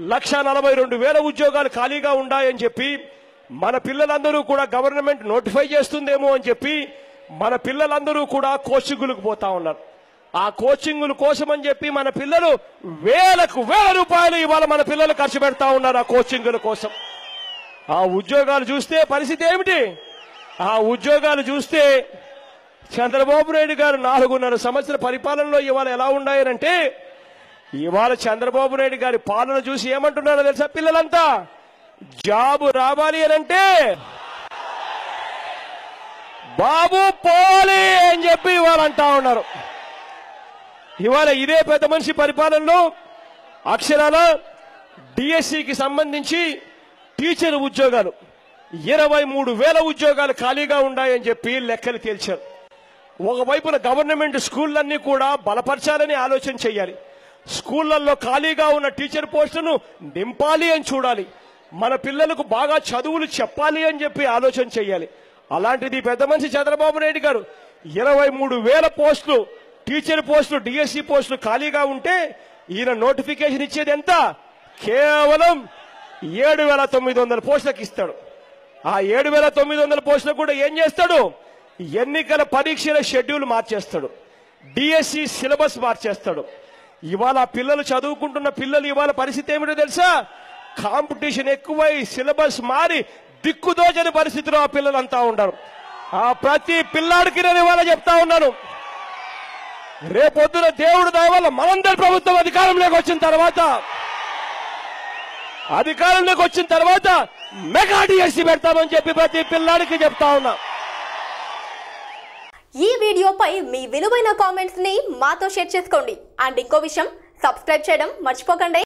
1,42,000 ఉద్యోగాలు ఖాళీగా ఉన్నాయని చెప్పి, మన పిల్లలందరూ కూడా గవర్నమెంట్ నోటిఫై చేస్తుందేమో అని చెప్పి మన పిల్లలందరూ కూడా కోచింగులకు పోతా ఉన్నారు. ఆ కోచింగుల కోసం అని చెప్పి మన పిల్లలు వేల రూపాయలు ఇవాళ మన పిల్లలు ఖర్చు పెడతా ఉన్నారు ఆ కోచింగుల కోసం. ఆ ఉద్యోగాలు చూస్తే పరిస్థితి ఏమిటి? ఆ ఉద్యోగాలు చూస్తే చంద్రబాబు నాయుడు గారు 4.5 సంవత్సరాల పరిపాలనలో ఇవాళ ఎలా ఉన్నాయనంటే, ఇవాళ చంద్రబాబు నాయుడు గారి పాలన చూసి ఏమంటున్నారో తెలుసా? పిల్లలంతా జాబు రావాలి అనంటే బాబు పోవాలి అని చెప్పి ఇవాళ అంటా ఉన్నారు. ఇవాళ ఇదే పెద్ద మనిషి పరిపాలనలో అక్షరాల డిఎస్సికి సంబంధించి టీచర్ ఉద్యోగాలు 23,000 ఉద్యోగాలు ఖాళీగా ఉన్నాయని చెప్పి లెక్కలు తేల్చారు. ఒకవైపున గవర్నమెంట్ స్కూళ్ళన్నీ కూడా బలపరచాలని ఆలోచన చేయాలి. స్కూళ్లలో ఖాళీగా ఉన్న టీచర్ పోస్టులను నింపాలి అని చూడాలి. మన పిల్లలకు బాగా చదువులు చెప్పాలి అని చెప్పి ఆలోచన చేయాలి. అలాంటిది పెద్ద మనిషి చంద్రబాబు నాయుడు గారు 23,000 పోస్టులు టీచర్ పోస్టులు డిఎస్సి పోస్టులు ఖాళీగా ఉంటే ఈయన నోటిఫికేషన్ ఇచ్చేది ఎంత? కేవలం 7,900 పోస్టులకు ఇస్తాడు. ఆ 7,900 పోస్టులకు కూడా ఏం చేస్తాడు? ఎన్నికల పరీక్షల షెడ్యూల్ మార్చేస్తాడు, డిఎస్సి సిలబస్ మార్చేస్తాడు. ఇవాళ పిల్లలు చదువుకుంటున్న పిల్లలు ఇవాళ పరిస్థితి ఏమిటో తెలుసా? కాంపిటీషన్ ఎక్కువై సిలబస్ మారి దిక్కుదోచని పరిస్థితిలో ఆ పిల్లలంతా ఉంటారు. ఆ ప్రతి పిల్లాడికి నేను ఇవాళ చెప్తా ఉన్నాను, రేపొద్దున దేవుడు దయ వల్ల మనందరి ప్రభుత్వం అధికారంలోకి వచ్చిన తర్వాత మెగా డిఎస్సి పెడతామని చెప్పి ప్రతి పిల్లాడికి చెప్తా ఉన్నా. ఈ వీడియోపై మీ విలువైన కామెంట్స్ ని మాతో షేర్ చేసుకోండి. అండ్ ఇంకో విషయం, సబ్స్క్రైబ్ చేయడం మర్చిపోకండి.